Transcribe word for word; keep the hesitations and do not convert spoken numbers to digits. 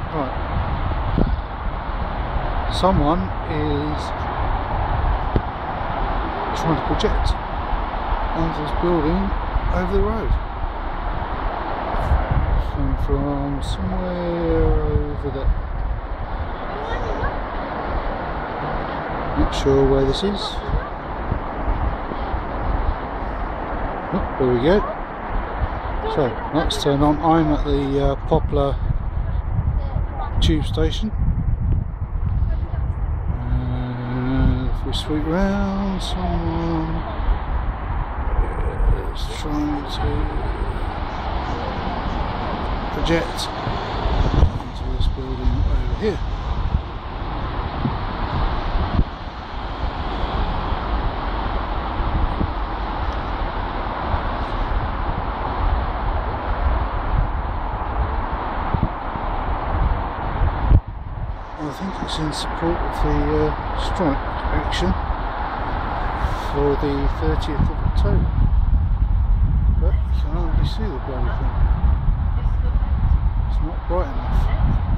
Right. Someone is trying to project onto this building over the road. Coming from somewhere over there. Not sure where this is. Oh, there we go. So, let's turn on. I'm at the uh, Poplar tube station. And if we sweep round, someone is trying to project into this building over here. I think it's in support of the uh, strike action for the thirtieth of October, but you can hardly see the bloody thing. It's not bright enough.